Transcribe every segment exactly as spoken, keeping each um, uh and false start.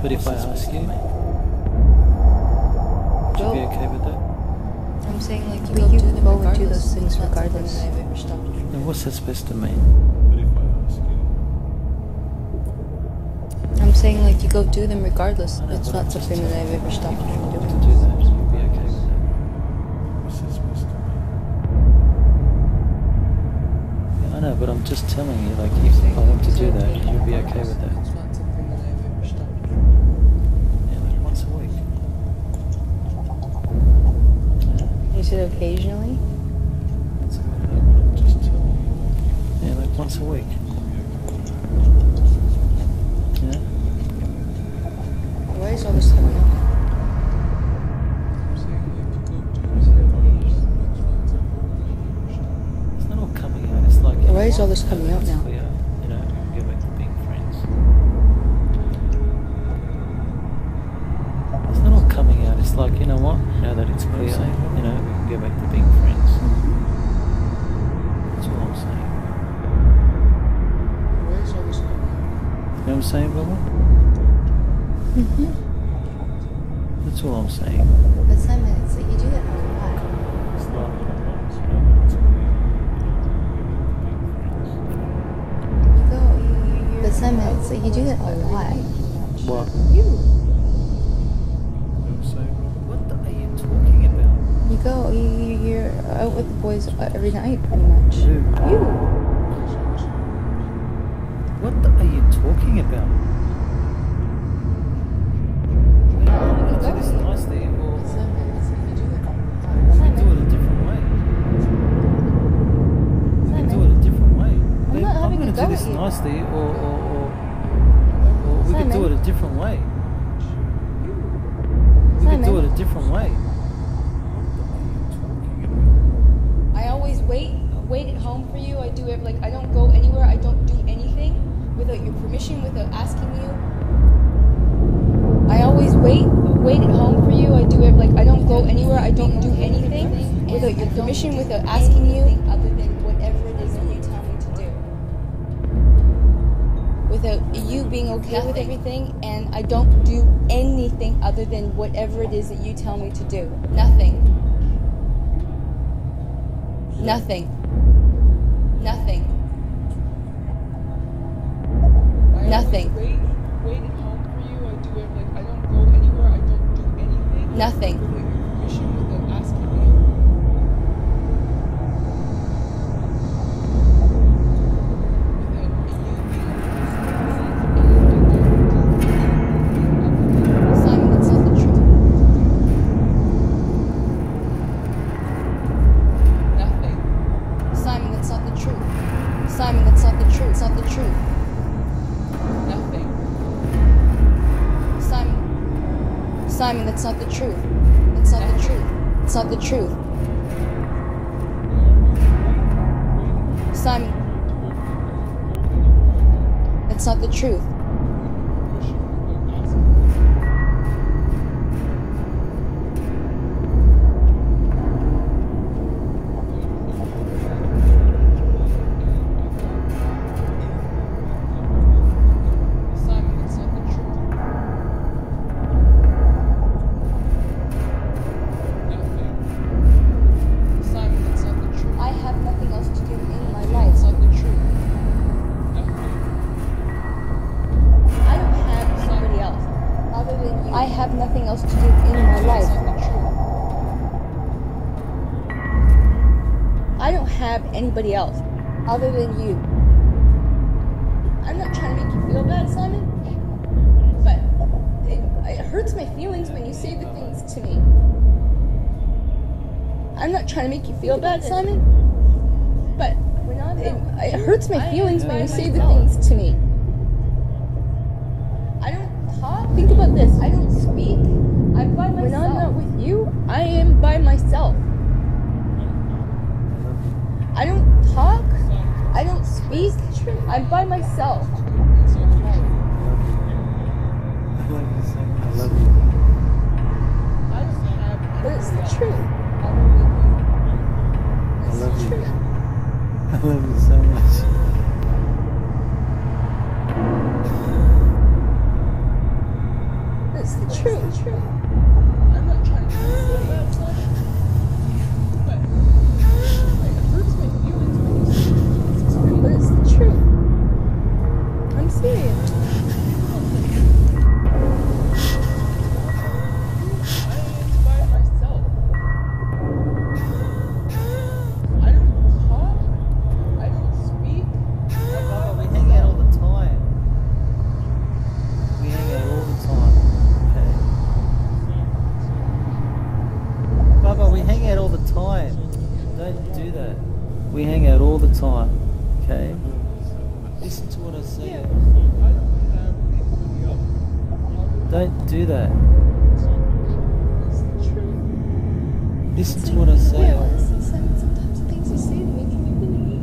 But if I ask you, would you be okay with that? I'm saying like you But go you do them go and do regardless. those things It's not something regardless. that I've ever stopped you from Then what's that supposed to mean? But if I ask you, doing. I'm saying like you go do them regardless. I know, It's but not I'm just something that telling I've ever you, stopped if you you from want doing. to do that, you'd be okay with that. what's that supposed to mean? Yeah, I know, but I'm just telling you, like, if I want to do that, you'd be okay with that. It's not something that I've ever stopped you from Yeah, like once a week. You said occasionally? Once a week. No, but I'm just telling you, like, Yeah, like once a week. Yeah. Why is all this coming up? I'm saying, like, you go do this regardless. It's not something that I've ever stopped. It's not all coming out. It's like. Why is all this coming out it's now? clear, you know, we can go back to being friends. It's not all coming out. It's like, you know what? Now that it's clear, you know, we can go back to being friends. That's all I'm saying. Why is all this coming out? You know what I'm saying, Bella? Mm-hmm. That's all I'm saying. But Simon, it's like you do that a lot. It's not what I want, you know, but it's clear. You know, we can go back to being friends. You go, you, you, But Simon, it's like you do that a lot. What? You. You know what I'm saying, Robert? What the, are you talking about? You go, you, you, you're out with the boys every night, pretty much. Who? You. What the, are you talking about? We can do this nicely, or we can do it a different way. We can do it a different way. Babe, not I'm having going a to go do this at you. nicely, or, or, or, or we can do Simon. it a different way. We can do Simon. it a different way. I always wait, wait at home for you. I do it like I don't go anywhere. I don't do anything without your permission, without asking you. I always wait, wait at home for you. I do it like I don't go anywhere. I don't do anything without your permission, without asking you. Other than whatever it is that you tell me to do. Without you being okay with everything, and I don't do anything other than whatever it is that you tell me to do. Nothing. Nothing. Nothing. Nothing. Wait, wait at home for you. I do it like I don't go anywhere. I don't do anything. Nothing. Without your permission, without asking you. Simon, that's not the truth. Nothing. Simon, that's not the truth. Simon, that's not the truth. It's not the truth. Nothing. Simon. Simon, that's not the truth. That's not the truth. It's not the truth. Simon. That's not the truth. Simon, that's not the truth. Nothing. Simon, that's not the truth. I have nothing else to do in my That's life. not the truth. Nothing. I don't have anybody else other than you. I have nothing else to do in my That's life. not the truth. I don't have anybody else other than you. I'm not trying to make you feel bad, Simon, but it, it hurts my feelings when you say the things to me. I'm not trying to make you feel bad, Simon, but it, it hurts my feelings when you say the things to me. I don't talk. Think about this. I don't speak. I'm by myself. When I'm not with you, I am by myself. I don't talk. I don't speak. I'm by myself. It's not the truth. I love you so much. I love you. I don't have But it's the anybody truth. else other than you. I It's love the you. truth. I love you so much. what I say. Yeah, I don't have anybody else. Don't do that. It's the truth. Listen to what I say. Yeah, listen, Simon, sometimes the things you say to me can be really mean.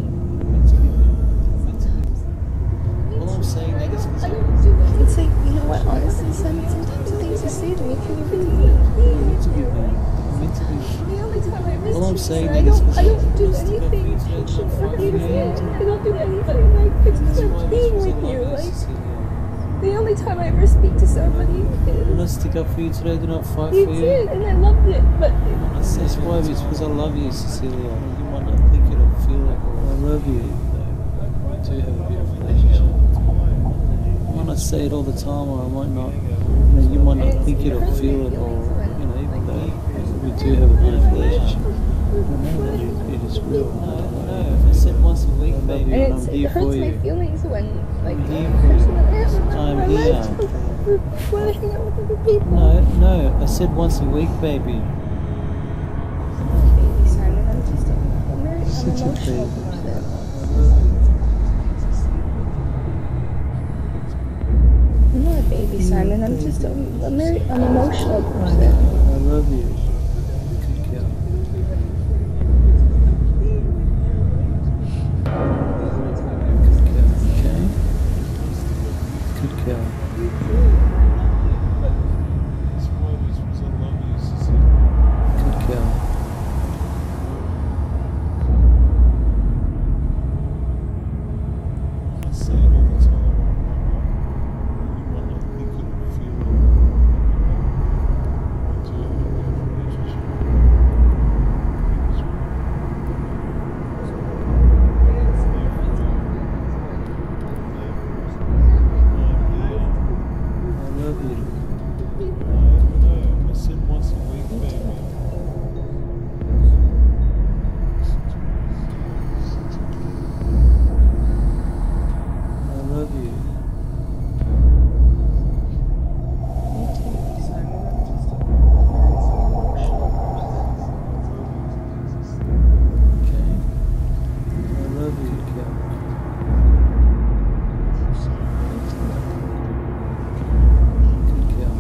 All I'm saying, nigga, is I don't do that. It's like, you know what, honestly, Simon, sometimes the things you say to me can be really mean. meant to be mean. Meant to be mean. The only time I miss All I'm you, saying, sir, I nigga, is don't, I don't do just to go anything for you today, for not fight you to for you. feel. I don't do anything like it's That's just why being because I with you. love Like Cecilia. the only time I ever speak to somebody Do is not stick up for you today, do not fight you for you. did, and I loved it. But That's why, it's because I love you, Cecilia. You might not think it or feel it, but I love you. We do have a beautiful relationship. I might not say it all the time, or I might not, you know, you might not think it or feel it, or, you know, even though we do have a beautiful relationship. I know that it, it is real. No, no, I said once a week, baby, and and it's, I'm it here hurts for my you. feelings when like I'm the here for person you. that I have in my, I'm my here. life when I hang out with other people. No, no, I said once a week, baby. Baby Simon, I'm just I'm very I'm Such a emotional baby. about it. I'm not a baby, Simon. I'm just I'm, I'm very I'm emotional about it. I love you. Good girl. Good girl, okay? Good girl. That's why this was I love you, Cecilia. Good girl. I say it all the time. You might not think it or feel it. We do have a beautiful relationship. It's real. I love you. I know. I said once a week, baby. I love you. Okay? I love you, good girl. Good girl.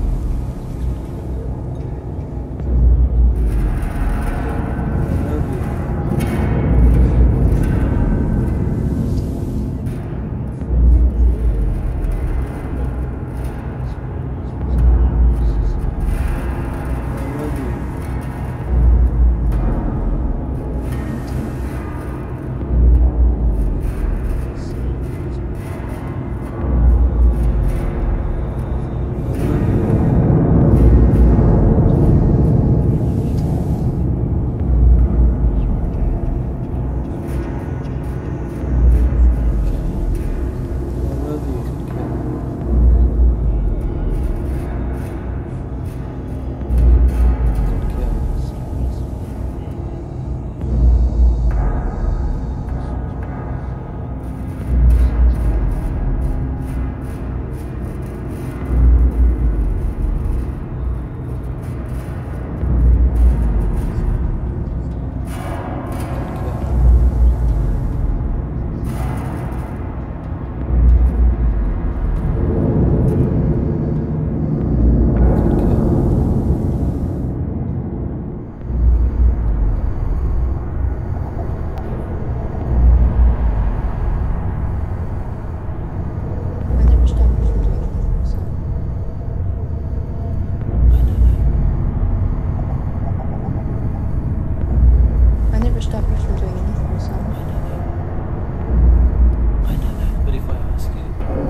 I love you. I love you. I love you. I love you, good girl. Good girl. Good girl. Good girl. I never stopped you from doing anything, so. I know that. I never stopped you from doing anything, so. I know that. I know that. But if I ask you,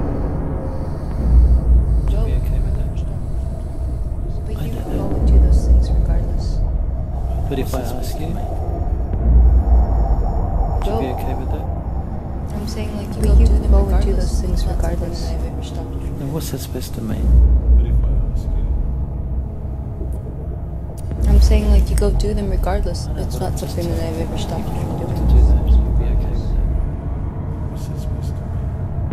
would you be okay with that? But I you know go that. and do those things regardless. But if I ask you, would you Go. be okay with that? I'm saying like you But go you do them go and do regardless. those things It's not something regardless. that I've ever stopped you from. Then what's that supposed to mean? But if I ask you, I'm saying like you go do them regardless. I know, It's but not I'm just something that telling I've ever you, stopped if you you from want doing. to do that, you'd be okay with that. what's that supposed to mean?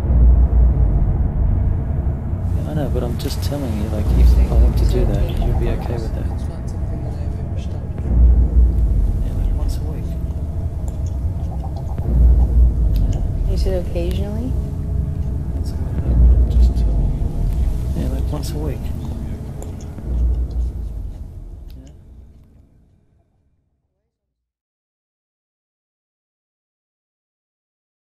Yeah, I know, but I'm just telling you, like, if I want to do that, you'd be okay with that. It's not something that I've ever stopped you from. Yeah, like once a week. You said occasionally? once a week.